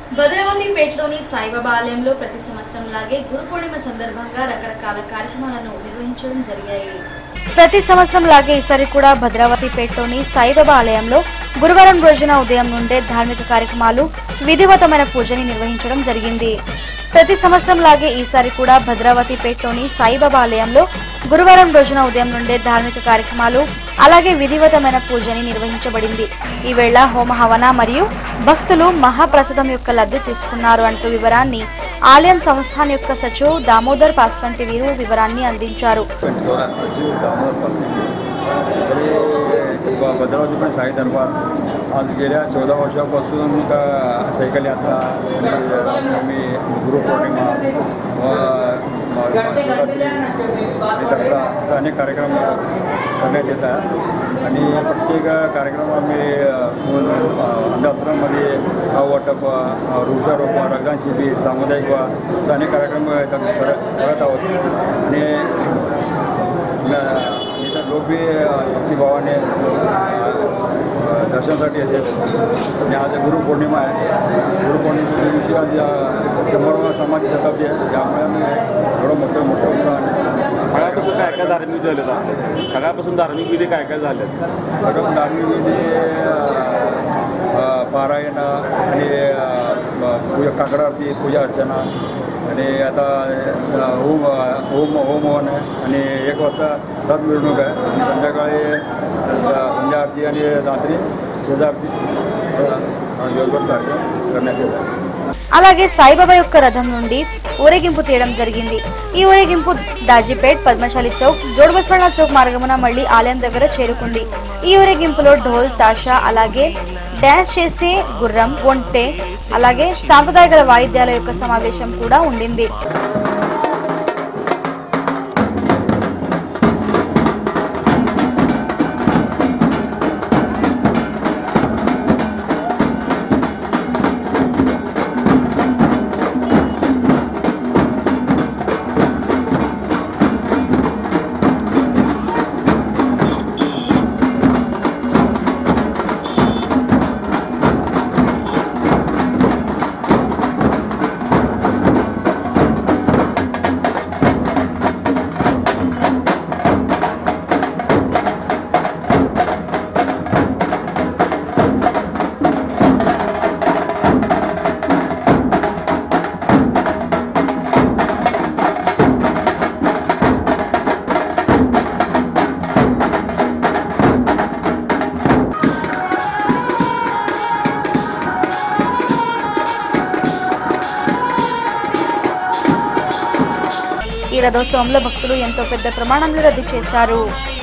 భద్రావతిపేటలోని సాయిబాబా ఆలయంలో ప్రతి సంవత్సరం లాగే గురు పూర్ణిమ సందర్భంగా రకరకాల కార్యక్రమాలను నిర్వహించడం జరిగాయి. ప్రతి సంవత్సరం లాగే ఈసారి కూడా భద్రావతిపేటలోని సాయిబాబా ఆలయంలో గురువారం రోజున ఉదయం నుండే ధార్మిక కార్యక్రమాలు, విధివతమైన పూజని నిర్వహించడం జరిగింది. ప్రతి సంవత్సరం లాగే ఈసారి కూడా భద్రావతిపేటలోని సాయిబాబా ఆలయంలో గురువారం రోజున ఉదయం నుండే ధార్మిక కార్యక్రమాలు, అలాగే విధివతమైన పూజని నిర్వహించబడింది. ఈ వేళ హోమ హవన మరియు భక్తులు మహాప్రసాదం యొక్క లబ్ధి తీసుకున్నారు అంటూ వివరాన్ని ఆలయం సంస్థాన్ యొక్క సచివ్ దామోదర్ పాస్కంటి వీరు వివరాన్ని అందించారు. भद्रावती पण साई दरबार आज गेल्या 14 वर्षापासून का सायकल यात्रा आणि गुरुपौर्णिमा दसरा अनेक कार्यक्रम करण्यात येत आहे आणि प्रत्येक कार्यक्रम आम्ही अंधाश्रममध्ये वाटप, वृक्षारोपण, रक्तदान शिबिर, सामुदायिक अनेक कार्यक्रम करत आहोत आणि लोक बी भक्तिभावाने दर्शनासाठी येतात. आणि आज गुरुपौर्णिमा आहे. गुरुपौर्णिमेच्या दिवशी आज 100वा समाधी शताब्दी आहे. त्यामुळे आम्ही एवढं मोठं उत्साह. सगळ्यापासून काय काय धार्मिक विधी झाले? सगळ्यापासून धार्मिक विधी काय काय झाले? सगळं धार्मिक विधी पारायण आणि पूजा, काकड आरती, पूजा अर्चना आणि आता होम आणि 1 वाजता रथ मिरवणूक आहे आणि संध्याकाळी संध्या आरती आणि रात्री शेजारती योगवर कार्यक्रम करण्यात येत आहे. అలాగే సాయిబాబా యొక్క రథం నుండి ఊరేగింపు తీయడం జరిగింది. ఈ ఊరేగింపు దాజీపేట్, పద్మశాలి చౌక్, జోడబస్వాడ చౌక్ మార్గమున మళ్లీ ఆలయం దగ్గర చేరుకుంది. ఈ ఊరేగింపులో ఢోల్, తాషా, అలాగే డాన్స్ చేసే గుర్రం, ఒంటె, అలాగే సాంప్రదాయ వాయిద్యాల యొక్క సమావేశం కూడా ఉండింది. ఈ రథోత్సవంలో భక్తులు ఎంతో పెద్ద ప్రమాణంలో రద్దు చేశారు.